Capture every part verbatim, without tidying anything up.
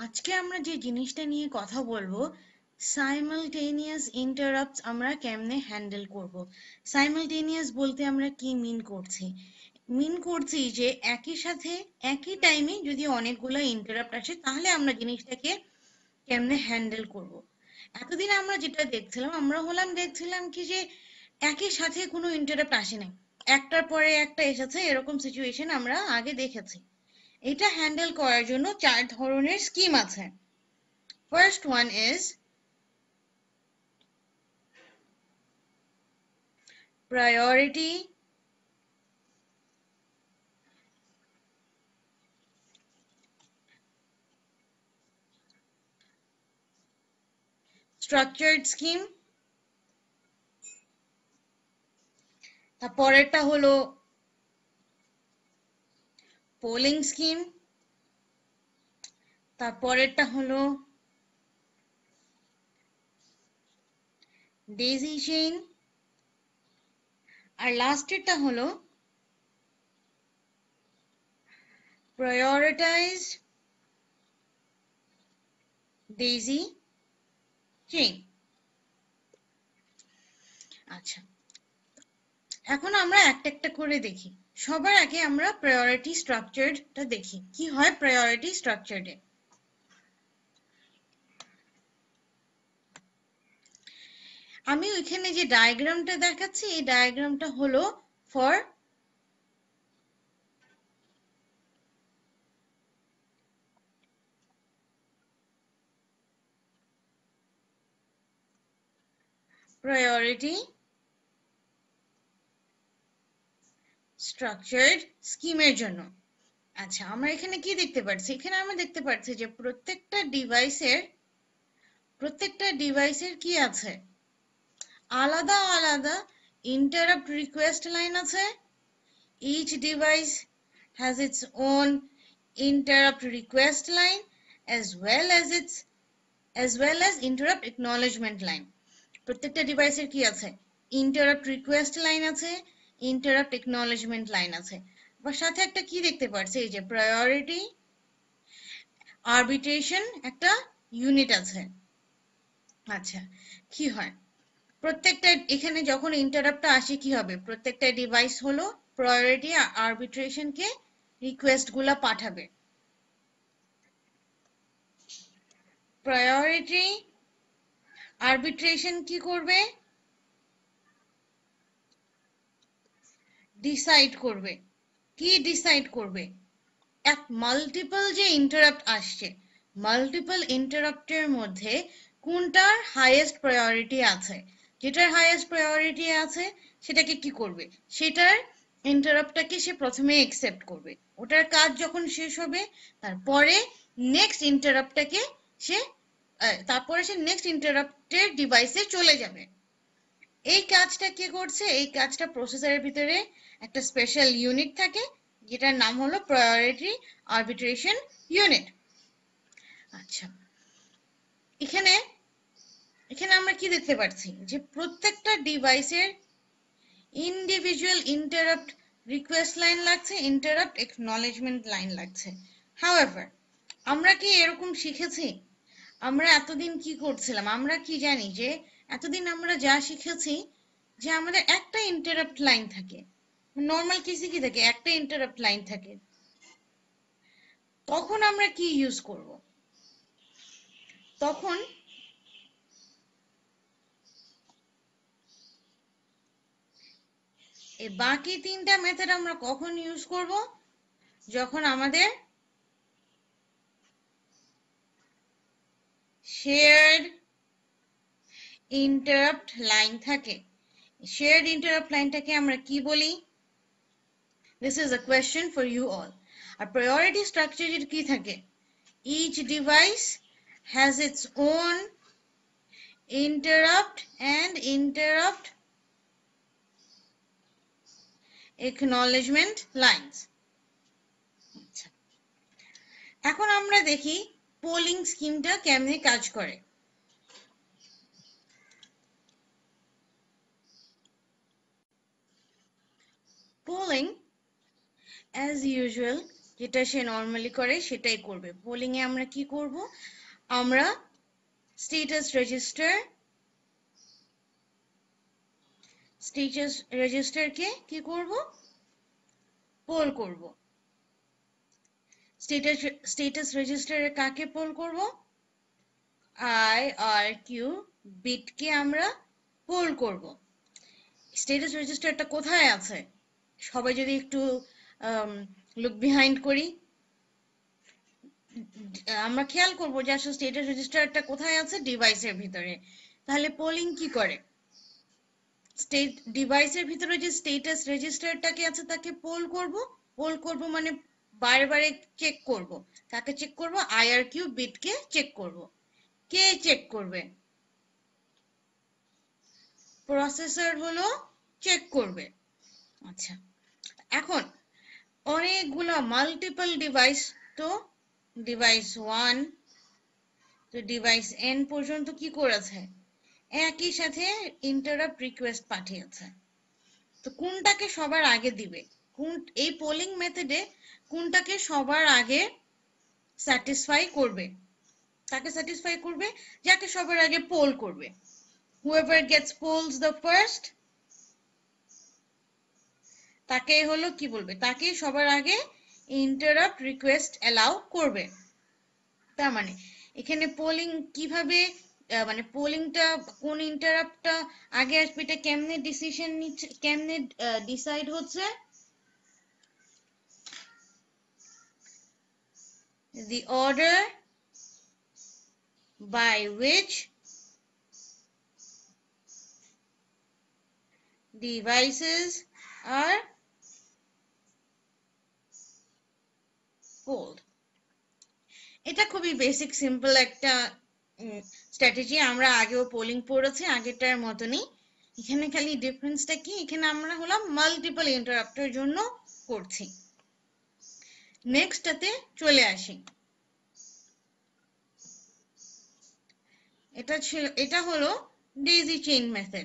আজকে আমরা যে জিনিসটা নিয়ে কথা বলবো সাইমালটেনিয়াস ইন্টারাপ্টস আমরা কেমনে হ্যান্ডেল করব। সাইমালটেনিয়াস বলতে আমরা কি মিন করছি মিন করছি যে একই সাথে একই টাইমে যদি অনেকগুলো ইন্টারাপ্ট আসে তাহলে আমরা জিনিসটাকে কেমনে হ্যান্ডেল করব। এতদিন আমরা যেটা দেখছিলাম আমরা হলাম দেখছিলাম কি যে একই সাথে কোনো ইন্টারাপ্ট আসে নাই, একটার পরে একটা এসেছে, এরকম সিচুয়েশন আমরা আগে দেখেছি। এটা হ্যান্ডেল করার জন্য চার ধরনের স্কিম আছে। First one is priority structured scheme, তারপরেরটা হলো পোলিং স্কিম, তারপরেরটা হলো ডেজি চেইন, আর লাস্টেরটা হলো prioritized daisy chain। আচ্ছা, এখন আমরা একটা একটা করে দেখি। সবার আগে আমরা প্রায়োরিটি স্ট্রাকচারটা দেখি, কি হয় প্রায়োরিটি স্ট্রাকচারে। আমি ওইখানে যে ডায়াগ্রামটা দেখাচ্ছি এই ডায়াগ্রামটা হলো ফর priority structured স্কিমের জন্য। আচ্ছা, আমরা এখানে কি দেখতে পাচ্ছি, এখানে আমরা দেখতে পাচ্ছি যে প্রত্যেকটা ডিভাইসের প্রত্যেকটা ডিভাইসের কি আছে, আলাদা আলাদা ইন্টারাপ্ট রিকোয়েস্ট লাইন আছে। each device has its own interrupt request line as well as its as well as interrupt acknowledgement line। প্রত্যেকটা ডিভাইসের কি আছে, ইন্টারাপ্ট রিকোয়েস্ট লাইন আছে, ইন্টারাপ্ট acknowledgement লাইন আছে। আবার সাথে একটা কি দেখতে পাচ্ছি, এই যে প্রায়োরিটি আরবিট্রেশন একটা ইউনিট আছে। আচ্ছা, কি হয় প্রত্যেকটা এখানে যখন ইন্টারাপ্টটা আসে কি হবে, প্রত্যেকটা ডিভাইস হলো প্রায়োরিটি আরবিট্রেশনকে রিকোয়েস্ট গুলা পাঠাবে। প্রায়োরিটি আরবিট্রেশন কি করবে, ডিসাইড করবে। কি ডিসাইড করবে, এক মাল্টিপল যে ইন্টারাপ্ট আসছে মাল্টিপল ইন্টারাপ্টের মধ্যে কোনটার হাইয়েস্ট প্রায়োরিটি আছে, যেটার হাইয়েস্ট প্রায়োরিটি আছে সেটাকে কি করবে, সেটার ইন্টারাপ্টটাকে সে প্রথমে একসেপ্ট করবে। ওটার কাজ যখন শেষ হবে তারপরে নেক্সট ইন্টারাপ্টটাকে সে তারপরে সে নেক্সট ইন্টারাপ্টের ডিভাইসে চলে যাবে। এই কাজটা কে করছে, এই কাজটা প্রসেসরের ভিতরে একটা স্পেশাল ইউনিট থাকে যেটার নাম হলো প্রায়োরিটি আরবিট্রেশন ইউনিট। আচ্ছা, এখানে এখানে আমরা কি দেখতে পাচ্ছি যে প্রত্যেকটা ডিভাইসের ইন্ডিভিজুয়াল ইন্টারাপ্ট রিকোয়েস্ট লাইন লাগছে, ইন্টারাপ্ট একনলেজমেন্ট লাইন লাগছে। হাউএভার আমরা কি এরকম শিখেছি, আমরা এতদিন কি করছিলাম, আমরা কি জানি যে এতদিন আমরা যা শিখেছি যে আমাদের একটা ইন্টারাপ্ট লাইন থাকে, নর্মাল কেসে কি থাকে একটা ইন্টারাপ্ট লাইন থাকে। তখন আমরা কি ইউজ করব, তখন এই বাকি তিনটা মেথড আমরা কখন ইউজ করব, যখন আমাদের শেয়ার্ড ইন্টারাপ্ট লাইন থাকে। শেয়ার্ড ইন্টারাপ্ট লাইনটাকে আমরা কি বলি, this is a question for you all. আর প্রায়োরিটি স্ট্রাকচারের কি থাকে, each device has its own interrupt and interrupt acknowledgement lines। এখন আমরা দেখি পোলিং স্কিমটা কেমনে কাজ করে। পোলিং as usual যেটা সে নর্মালি করে সেটাই করবে। পোলিং এ আমরা কি করব, আমরা স্ট্যাটাস রেজিস্টার স্ট্যাটাস রেজিস্টারকে কি করব, পোল করব। স্ট্যাটাস স্ট্যাটাস রেজিস্টারে কাকে পোল করব, আই আর কিউ বিটকে আমরা পোল করব। স্ট্যাটাস রেজিস্টারটা কোথায় আছে, সবাই যদি একটু লুক বিহাইন্ড করি, আমরা খেয়াল করব যে আসলে স্ট্যাটাস রেজিস্টারটা কোথায় আছে, ডিভাইসের ভিতরে। তাহলে পোলিং কি করে, স্টেট ডিভাইসের ভিতরে যে স্ট্যাটাস রেজিস্টারটাকে আছে তাকে পোল করব। পোল করব মানে বারে বারে চেক করব। কাকে চেক করব, আইআরকিউ বিটকে চেক করব। কে চেক করবে, প্রসেসর হলো চেক করবে। আচ্ছা, এখন অনেকগুলো মাল্টিপল ডিভাইস, তো ডিভাইস ওয়ান তো ডিভাইস এন পর্যন্ত কি করেছে, একই সাথে ইন্টারাপ্ট রিকোয়েস্ট পাঠিয়েছে। তো কোনটাকে সবার আগে দিবে, কোন এই পোলিং মেথডে কোনটাকে সবার আগে স্যাটিসফাই করবে, তাকে স্যাটিসফাই করবে যাকে সবার আগে পোল করবে। whoever gets polls the first, তাকে হলো কি বলবে, তাকে সবার আগে ইন্টারাপ্ট রিকোয়েস্ট অ্যালাউ করবে। তার মানে এখানে পোলিং কিভাবে, মানে পোলিংটা কোন ইন্টারাপ্টটা আগে আসবে এটা কেমনে ডিসিশন নিচ্ছে, কেমনে ডিসাইড হচ্ছে, the order by which devices are polled. এটা খুবই বেসিক সিম্পল একটা স্ট্র্যাটেজি, আমরা আগেও পোলিং পড়েছি আগেরটার মতনই। এখানে খালি ডিফারেন্সটা কি, এখানে আমরা হলাম মাল্টিপল ইন্টারাপ্টের জন্য করছি। নেক্সটটাতে চলে আসি, এটা ছিল এটা হলো ডেইজি চেইন মেথড।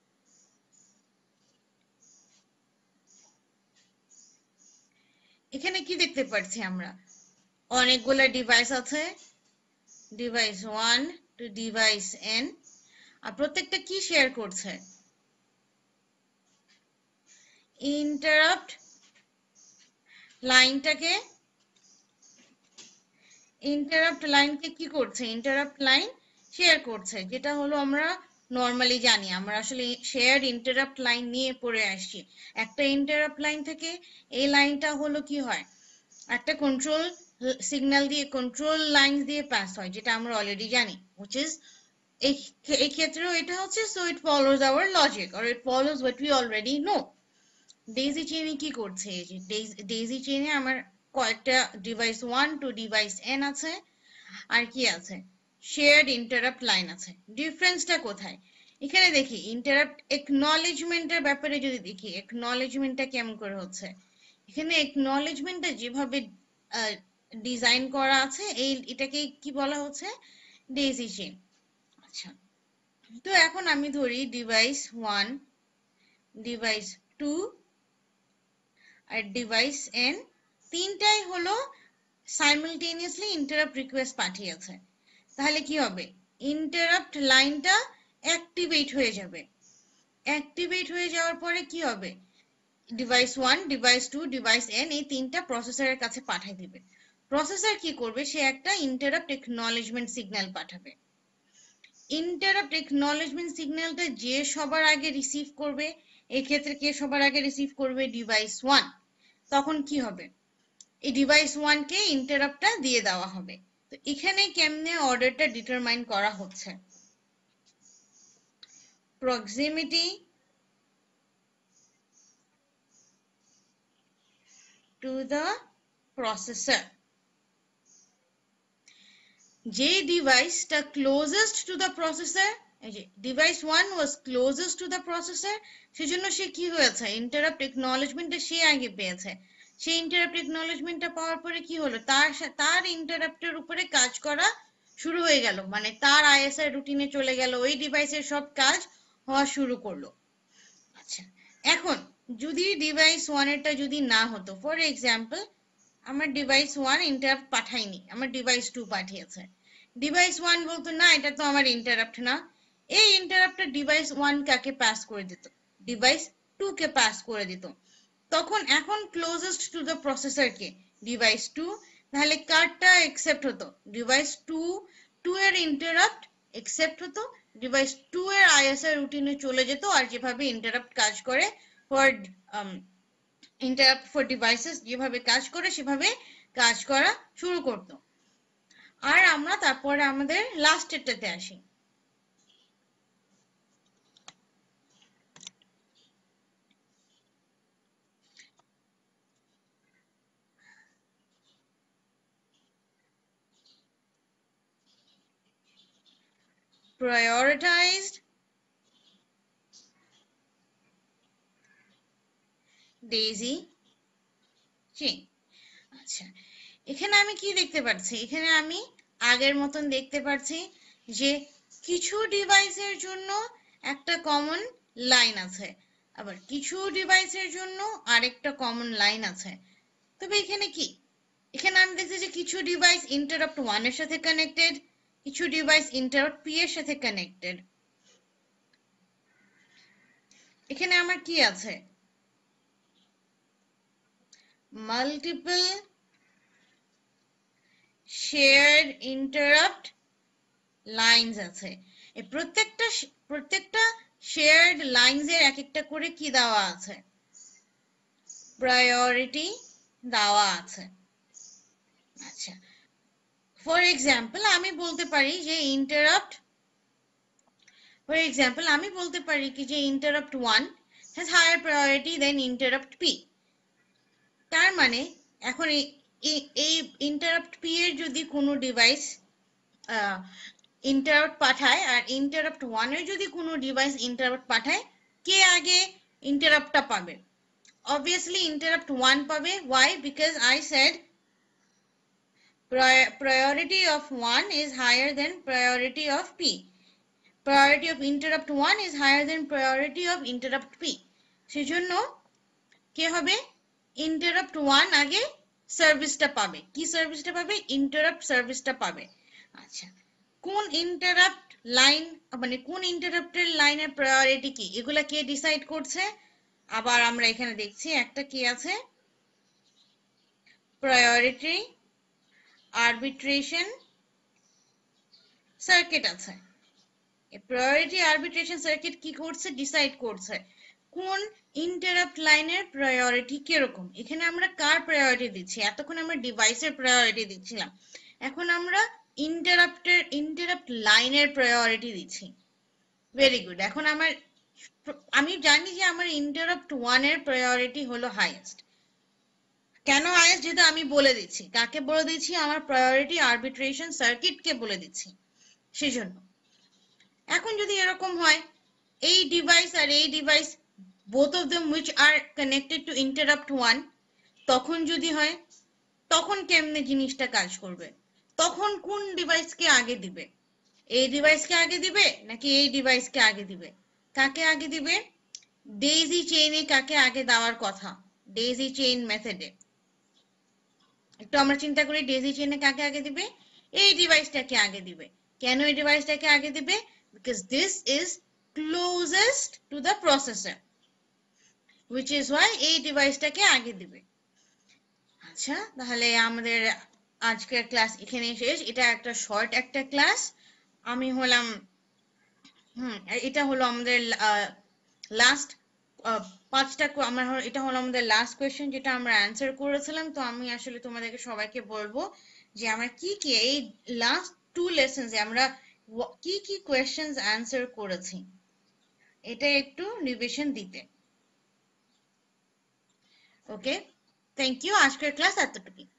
এখানে কি দেখতে পাচ্ছি আমরা, অনেকগুলো ডিভাইস আছে, device one two device N, আর প্রত্যেকটা কি শেয়ার করছে, ইন্টারাপ্ট লাইনটাকে, ইন্টারাপ্ট লাইনকে কি করছে, ইন্টারাপ্ট লাইন শেয়ার করছে, যেটা হলো আমরা নর্মালি জানি। আমরা আসলে শেয়ার ইন্টারাপ্ট লাইন নিয়ে পড়ে আসছি। একটা ইন্টারাপ্ট লাইন থেকে এই লাইনটা হলো কি হয়, একটা কন্ট্রোল সিগন্যাল দিয়ে, কন্ট্রোল লাইন দিয়ে পাস হয়, যেটা আমরা অলরেডি জানি, which is এই ক্ষেত্রেও এটা হচ্ছে, so it follows our logic or it follows what we already know. Daisy চেইনে কি করছে, এই যে ডেইজি চেইনে আমার কয়েকটা device one two device N আছে, আর কি আছে, শেয়ার্ড ইন্টারাপ্ট লাইন আছে। ডিফারেন্সটা কোথায়, এখানে দেখি ইন্টারাপ্ট একনলেজমেন্টের ব্যাপারে যদি দেখি, একনলেজমেন্টটা কেমন করে হচ্ছে, এখানে একনলেজমেন্টটা যেভাবে ডিজাইন করা আছে, এই এটাকে কি বলা হচ্ছে, ডেইজি চেইন। আচ্ছা, তো এখন আমি ধরি ডিভাইস ওয়ান, ডিভাইস টু আর ডিভাইস এন তিনটাই হলো সাইমালটেনিয়াসলি ইন্টারাপ্ট রিকোয়েস্ট পাঠিয়েছে। তাহলে কি হবে, ইন্টারাপ্ট লাইনটা অ্যাক্টিভেট হয়ে যাবে। অ্যাক্টিভেট হয়ে যাওয়ার পরে কি হবে, device one, device two, device N এই তিনটা প্রসেসরের কাছে পাঠিয়ে দিবে। প্রসেসর কি করবে, সে একটা ইন্টারাপ্ট একনলেজমেন্ট সিগন্যাল পাঠাবে। ইন্টারাপ্ট একনলেজমেন্ট সিগন্যালটা যে সবার আগে রিসিভ করবে, এই ক্ষেত্রে কে সবার আগে রিসিভ করবে, ডিভাইস ওয়ান। তখন কি হবে, এই ডিভাইস ওয়ান কে ইন্টারাপ্টটা দিয়ে দেওয়া হবে। তো এখানে কেমনে অর্ডারটা ডিটারমাইন করা হচ্ছে, প্রক্সিমিটি টু দ্য প্রসেসর, যে ডিভাইসটা ক্লোজেস্ট টু দ্য প্রসেসর, এই যে device one was closest to the processor, সেজন্য সে কি হয়েছে, ইন্টারাপ্ট একনলেজমেন্টটা সে আগে পেয়েছে। সেই ইন্টারাপ্ট একনলেজমেন্টটা পাওয়ার পরে কি হলো, তার তার ইন্টারাপ্টের উপরে কাজ করা শুরু হয়ে গেল, মানে তার আইএসআই রুটিনে চলে গেল, ওই ডিভাইসের সব কাজ হওয়া শুরু করলো। আচ্ছা, এখন যদি ডিভাইস ওয়ানেরটা যদি না হতো, ফর এক্সাম্পল আমার ডিভাইস ওয়ান ইন্টারাপ্ট পাঠায়নি, আমার ডিভাইস টু পাঠিয়েছে। ডিভাইস ওয়ান বলতো না এটা তো আমার ইন্টারাপ্ট না, এই ইন্টারাপ্টটা ডিভাইস ওয়ান কাকে পাস করে দিত, ডিভাইস টু কে পাস করে দিত। তখন এখন ক্লোজেস্ট টু দ্য প্রসেসর কে, ডিভাইস টু। তাহলে কারটা একসেপ্ট হতো, ডিভাইস টু টু এর ইন্টারাপ্ট একসেপ্ট হতো, ডিভাইস টু এর আইএসআর রুটিনে চলে যেত, আর যেভাবে ইন্টারাপ্ট কাজ করে ফর ইন্টারাপ্ট ফর ডিভাইসেস যেভাবে কাজ করে সেভাবে কাজ করা শুরু করতো। আর আমরা তারপরে আমাদের লাস্টেরটাতে আসি। prioritized daisy chain। আচ্ছা, এখানে আমি কি দেখতে পাচ্ছি, এখানে আমি আগের মতন দেখতে পাচ্ছি যে কিছু ডিভাইসের জন্য একটা কমন লাইন আছে, আবার কিছু ডিভাইসের জন্য আরেকটা কমন লাইন আছে। তবে এখানে কি, এখানে আমি দেখছি যে কিছু ডিভাইস ইন্টারাপ্ট ওয়ান এর সাথে কানেক্টেড, কিছু ডিভাইস ইন্টারাপ্ট পি এর সাথে কানেক্টেড। এখানে আমার কি আছে, মাল্টিপল শেয়ার্ড ইন্টারাপ্ট লাইনস আছে। এই প্রত্যেকটা প্রত্যেকটা শেয়ার্ড লাইনস এর এক একটা করে কি দেওয়া আছে, প্রায়োরিটি দেওয়া আছে। আচ্ছা, ফর এক্সাম্পল আমি বলতে পারি যে ইন্টারাপ্ট ফর এক্সাম্পল আমি বলতে পারি কি যে interrupt one has higher priority than interrupt P. তার মানে এখন এই ইন্টারাপ্ট পি এর যদি কোনো ডিভাইস ইন্টারাপ্ট পাঠায় আর ইন্টারাপ্ট ওয়ান এর যদি কোনো ডিভাইস ইন্টারাপ্ট পাঠায়, কে আগে ইন্টারাপ্টটা পাবে? obviously interrupt one পাবে। why? because I said priority of one is higher than priority of p, priority of interrupt one is higher than priority of interrupt p। সেজন্য কে হবে, interrupt one আগে সার্ভিসটা পাবে। কি সার্ভিসটা পাবে? interrupt সার্ভিসটা পাবে। আচ্ছা, কোন ইন্টারাপ্ট লাইন মানে কোন ইন্টারাপ্টের লাইনের প্রায়োরিটি কি, এগুলা কে ডিসাইড করছে? আবার আমরা এখানে দেখছি একটা কি আছে, প্রায়োরিটি আরবিট্রেশন সার্কিট আছে। এই প্রায়োরিটি আরবিট্রেশন সার্কিট কি করছে, ডিসাইড করছে কোন ইন্টারাপ্ট লাইনের প্রায়োরিটি কিরকম। এখানে আমরা কার প্রায়োরিটি দিচ্ছি, এতক্ষণ আমরা ডিভাইসের প্রায়োরিটি দিচ্ছিলাম, এখন আমরা ইন্টারাপ্টের ইন্টারাপ্ট লাইনের প্রায়োরিটি দিচ্ছি। Very good. এখন আমার আমি জানি যে আমার ইন্টারাপ্ট ওয়ান এর প্রায়োরিটি হলো হাইয়েস্ট। কেন হাইয়েস্ট? যেহেতু আমি বলে দিচ্ছি, কাকে বলে দিচ্ছি, আমার প্রায়োরিটি আরবিট্রেশন সার্কিটকে বলে দিচ্ছি, সেজন্য। এখন যদি এরকম হয় এই ডিভাইস আর এই device both of them which are connected to interrupt one, তখন যদি হয় তখন কেমনে জিনিসটা কাজ করবে, তখন কোন ডিভাইসকে আগে দিবে, এই ডিভাইসকে আগে দিবে নাকি এই ডিভাইসকে আগে দিবে? কাকে আগে দিবে? ডেইজি চেইনে কাকে আগে দেওয়ার কথা, ডেইজি চেইন মেথডে একটু আমরা চিন্তা করি, ডেইজি চেইনে কাকে আগে দিবে? এই ডিভাইসটাকে আগে দিবে। কেন এই ডিভাইসটাকে আগে দিবে? because this is closest to the processor, which is why এই ডিভাইসটাকে আগে দিবে। আচ্ছা, তাহলে আমাদের আজকের ক্লাস এখানে শেষ। এটা একটা শর্ট একটা ক্লাস। আমি হলাম হুম এটা হলো আমাদের লাস্ট পাঁচটা, আমার এটা হলো আমাদের লাস্ট কোয়েশ্চেন যেটা আমরা অ্যান্সার করেছিলাম। তো আমি আসলে তোমাদেরকে সবাইকে বলবো যে আমরা কি কি এই লাস্ট টু লেসনসে আমরা কি কি কোয়েশ্চেন্স অ্যান্সার করেছি এটা একটু রিভিশন দিতে। Okay, thank you. আজকের ক্লাস এতটুকুই।